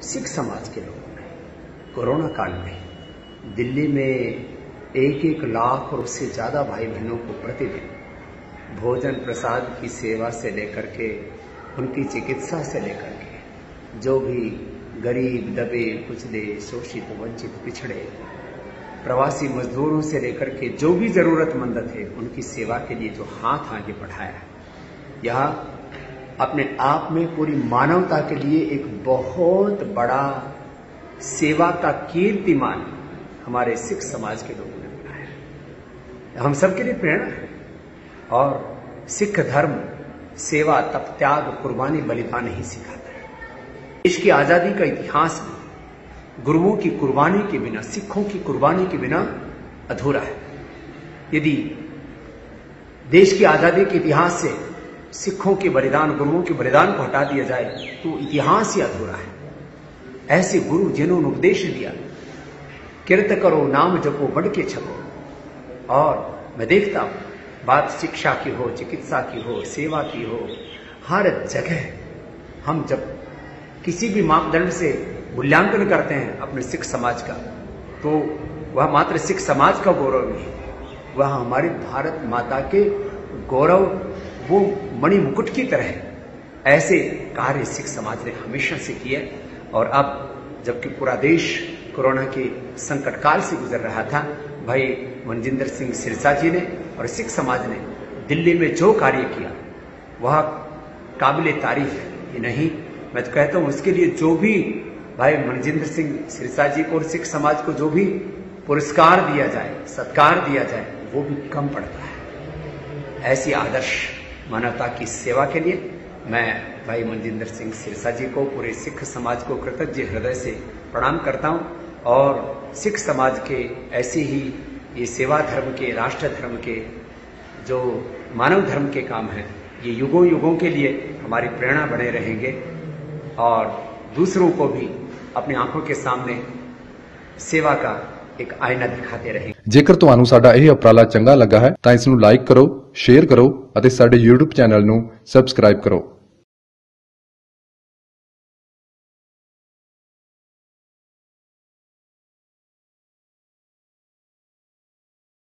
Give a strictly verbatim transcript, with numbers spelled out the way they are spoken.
सिख समाज के लोगों ने कोरोना काल में दिल्ली में एक एक लाख और उससे ज़्यादा भाई बहनों को प्रतिदिन भोजन प्रसाद की सेवा से लेकर के उनकी चिकित्सा से लेकर के जो भी गरीब दबे कुचले शोषित वंचित पिछड़े प्रवासी मजदूरों से लेकर के जो भी जरूरतमंद थे उनकी सेवा के लिए जो हाथ आगे बढ़ाया है, यह अपने आप में पूरी मानवता के लिए एक बहुत बड़ा सेवा का कीर्तिमान हमारे सिख समाज के लोगों ने बनाया है। हम सबके लिए प्रेरणा है। और सिख धर्म सेवा, तप, त्याग, कुर्बानी, बलिदान ही सिखाता है। देश की आजादी का इतिहास में गुरुओं की कुर्बानी के बिना, सिखों की कुर्बानी के बिना अधूरा है। यदि देश की आजादी के इतिहास से सिखों के बलिदान, गुरुओं के बलिदान को हटा दिया जाए तो इतिहास ही अधूरा है। ऐसे गुरु जिन्होंने उपदेश दिया, किरत करो नाम जपो बढ़ के छपो। और मैं देखता हूं, बात शिक्षा की हो, चिकित्सा की हो, सेवा की हो, हर जगह हम जब किसी भी मापदंड से मूल्यांकन करते हैं अपने सिख समाज का, तो वह मात्र सिख समाज का गौरव नहीं, वह हमारी भारत माता के गौरव, वो मणि मुकुट की तरह ऐसे कार्य सिख समाज ने हमेशा से किए। और अब जबकि पूरा देश कोरोना के संकट काल से गुजर रहा था, भाई मनजिंदर सिंह सिरसा जी ने और सिख समाज ने दिल्ली में जो कार्य किया वह काबिले तारीफ ही नहीं, मैं तो कहता हूं उसके लिए जो भी भाई मनजिंदर सिंह सिरसा जी को और सिख समाज को जो भी पुरस्कार दिया जाए, सत्कार दिया जाए, वो भी कम पड़ता है। ऐसी आदर्श मानवता की सेवा के लिए मैं भाई मनजिंदर सिंह सिरसा जी को, पूरे सिख समाज को कृतज्ञ हृदय से प्रणाम करता हूं। और सिख समाज के ऐसे ही ये सेवा धर्म के, राष्ट्र धर्म के, जो मानव धर्म के काम हैं, ये युगों युगों के लिए हमारी प्रेरणा बने रहेंगे और दूसरों को भी अपनी आंखों के सामने सेवा का एक आईना दिखाते रहेंगे। ਜੇਕਰ ਤੁਹਾਨੂੰ ਸਾਡਾ ਇਹ ਉਪਰਾਲਾ ਚੰਗਾ ਲੱਗਾ ਹੈ ਤਾਂ ਇਸ ਨੂੰ ਲਾਈਕ ਕਰੋ, ਸ਼ੇਅਰ ਕਰੋ ਅਤੇ ਸਾਡੇ YouTube ਚੈਨਲ ਨੂੰ ਸਬਸਕ੍ਰਾਈਬ ਕਰੋ।